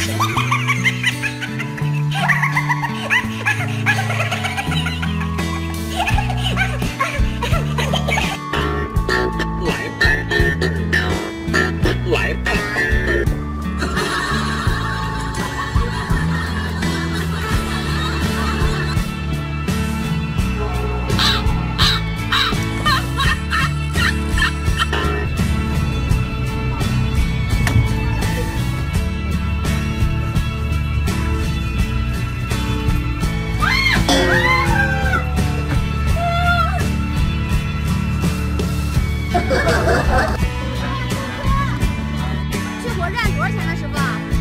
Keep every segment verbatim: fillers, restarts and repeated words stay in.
这火站多少钱呢，师傅？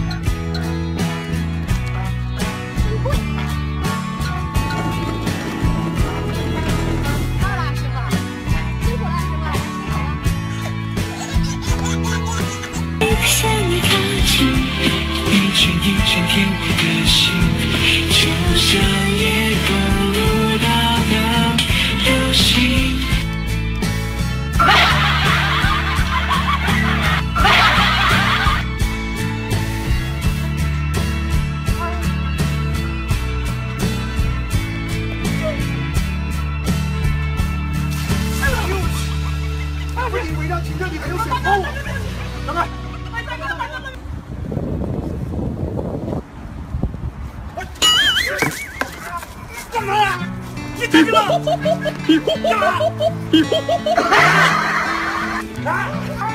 真贵。到了，师傅，辛苦了，师傅， 向你靠近，一圈一圈填我的心，就像夜风舞蹈的流星。 违章停车里还有水泡啊！等等，干嘛呀？你这个，干嘛？啊！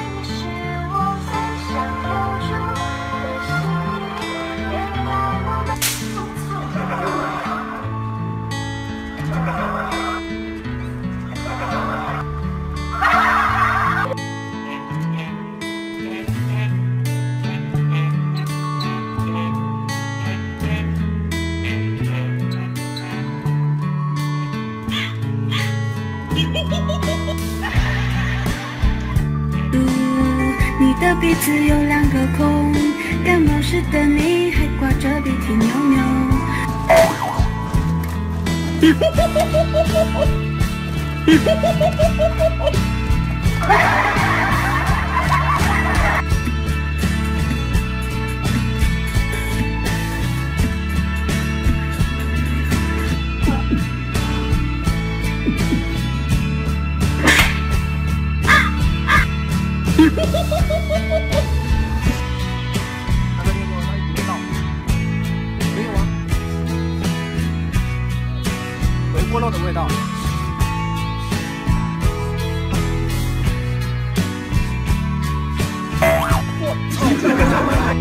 你的鼻子有两个孔，感冒时的你还挂着鼻涕牛牛。 回锅肉的味道。我操！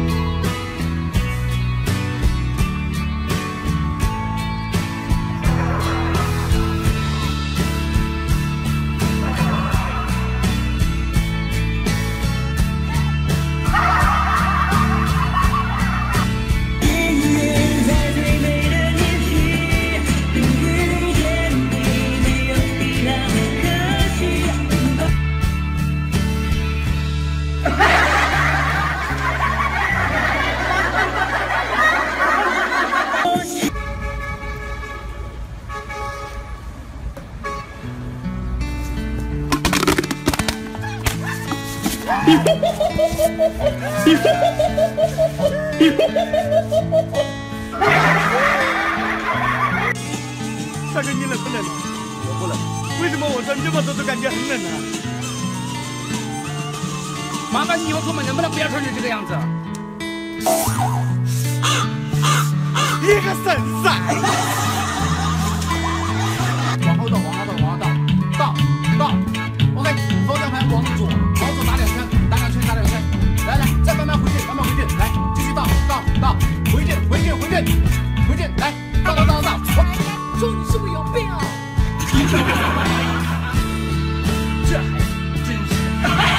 大哥，你冷不冷？我不冷。为什么我穿这么多都感觉很冷呢？ 麻烦你以后出门能不能不要穿成这个样子？ 一个神塞！往后倒，往后倒，往后倒，倒倒。OK， 方向盘往左，往左打两圈，打两圈，打两圈。来来，再慢慢回去，慢慢回去，来，继续倒倒倒，回去回去回去回去，来倒倒倒倒。 说你是不是有病啊？ 这孩子真是。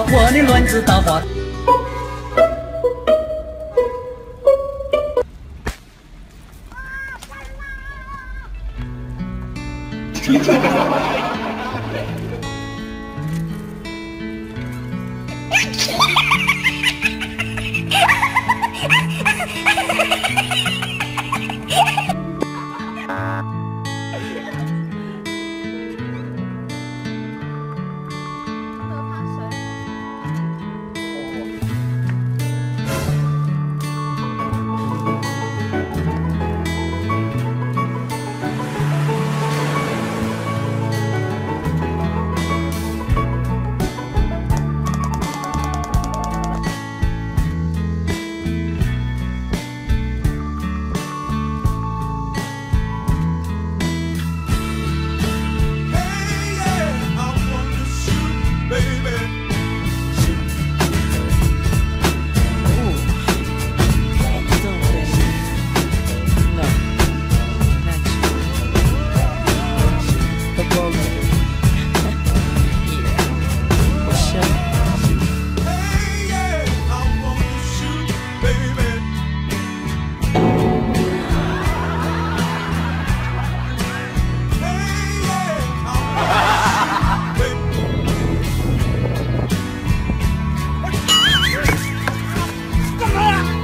我的乱子大话。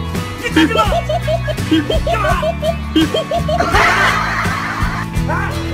干什么？干嘛？